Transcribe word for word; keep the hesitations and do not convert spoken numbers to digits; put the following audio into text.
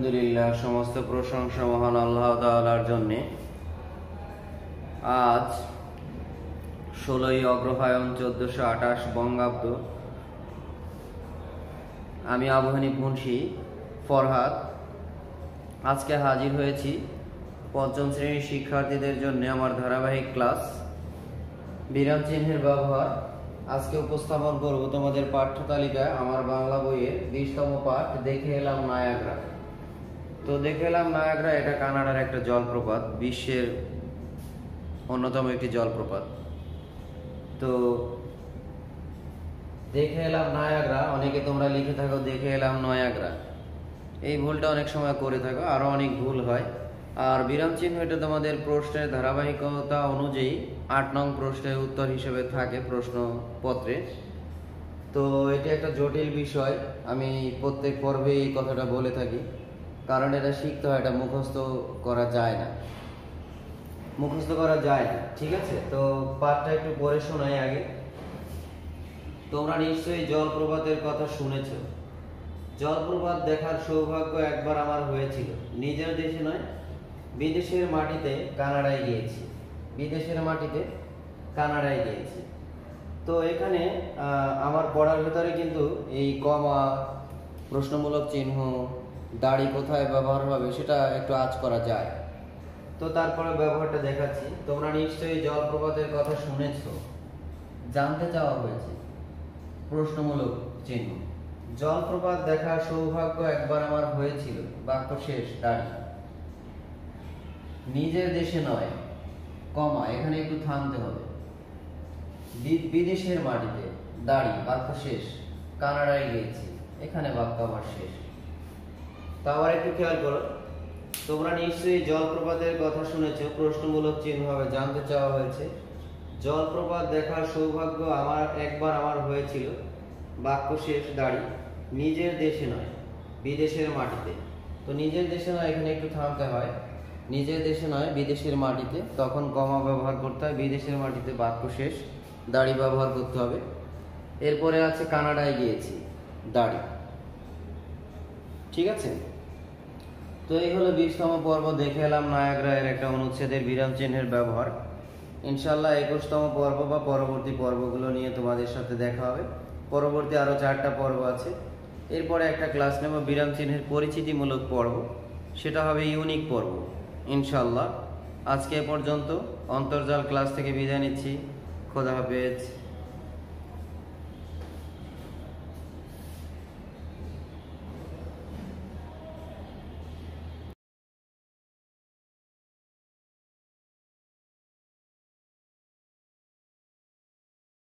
আলহামদুলিল্লাহ, সমস্ত প্রশংসা মহান আল্লাহ তাআলার জন্যে। আজ ষোলোই অগ্রহায়ণ চোদ্দশো আঠাশ বঙ্গাব্দ। আমি আবু হানিফ মুন্সি ফরহাদ আজকে হাজির হয়েছি পঞ্চম শ্রেণীর শিক্ষার্থীদের জন্য আমার ধারাবাহিক ক্লাস বিরাম চিহ্নের ব্যবহার। আজকে উপস্থাপন করব তোমাদের পাঠ্য তালিকায় আমার বাংলা বইয়ের বিশতম পাঠ দেখে এলাম নায়াগ্রা। তো দেখে এলাম নায়াগ্রা, এটা কানাডার একটা জলপ্রপাত, বিশ্বের অন্যতম একটি জলপ্রপাত। তো দেখে এলাম নায়াগ্রা, অনেকে তোমরা লিখে থাকো দেখে এলাম নয়াগ্রা, এই ভুলটা অনেক সময় করে থাকো, আরো অনেক ভুল হয়। আর বিরাম চিহ্ন এটা তোমাদের প্রশ্নের ধারাবাহিকতা অনুযায়ী আট নং প্রশ্নের উত্তর হিসেবে থাকে প্রশ্নপত্রে। তো এটা একটা জটিল বিষয়, আমি প্রত্যেক পর্বে এই কথাটা বলে থাকি, কারণ এটা শিখতে হয়, এটা মুখস্থ করা যায় না মুখস্থ করা যায় না ঠিক আছে। তো পাঠটা একটু পড়ে শোনাই আগে। তোমরা নিশ্চয়ই জলপ্রপাতের কথা শুনেছ। জলপ্রপাত দেখার সৌভাগ্য একবার আমার হয়েছিল। নিজের দেশে নয়, বিদেশের মাটিতে কানাডায় গিয়েছি বিদেশের মাটিতে কানাডায় গিয়েছি তো এখানে আমার পড়ার ভেতরে কিন্তু এই কমা, প্রশ্নমূলক চিহ্ন, দাড়ি কোথায় ব্যবহার হবে সেটা একটু আঁচ করা যায়। তো তারপরে ব্যবহারটা দেখাচ্ছি। তোমরা নিশ্চয়ই জলপ্রপাতের কথা শুনেছ। জানতে চাওয়া হয়েছে প্রশ্নমূলক চিহ্ন। জলপ্রপাত দেখার সৌভাগ্য একবার আমার হয়েছিল, বাক্য শেষ, দাড়ি। নিজের দেশে নয়, কমা, এখানে একটু থামতে হবে। বিদেশের মাটিতে, দাড়ি, বাক্য শেষ। কানাডায় গিয়েছি, এখানে বাক্য আমার শেষ। তা আবার একটু খেয়াল করো। তোমরা নিশ্চয়ই জলপ্রপাতের কথা শুনেছ, প্রশ্নমূলক চিহ্ন হবে, জানতে চাওয়া হয়েছে। জলপ্রপাত দেখার সৌভাগ্য আমার একবার আমার হয়েছিল, বাক্য শেষ, দাড়ি। নিজের দেশে নয়, বিদেশের মাটিতে। তো নিজের দেশে নয়, এখানে একটু থামতে হয়। নিজের দেশে নয়, বিদেশের মাটিতে, তখন কমা ব্যবহার করতে হয়। বিদেশের মাটিতে, বাক্য শেষ, দাড়ি ব্যবহার করতে হবে। এরপরে আছে কানাডায় গিয়েছি, দাড়ি। ঠিক আছে। তো এই হলো বিশতম পর্ব দেখে এলাম নায়াগ্রা এর একটা অনুচ্ছেদের বিরাম চিহ্নের ব্যবহার। ইনশাল্লাহ একুশতম পর্ব বা পরবর্তী পর্বগুলো নিয়ে তোমাদের সাথে দেখা হবে। পরবর্তী আরো চারটা পর্ব আছে। এরপরে একটা ক্লাস নেব বিরাম চিহ্নের পরিচিতিমূলক পর্ব, সেটা হবে ইউনিক পর্ব ইনশাল্লাহ। আজকে এ পর্যন্ত। অন্তর্জাল ক্লাস থেকে বিদায় নিচ্ছি। খোদা হাফেজ।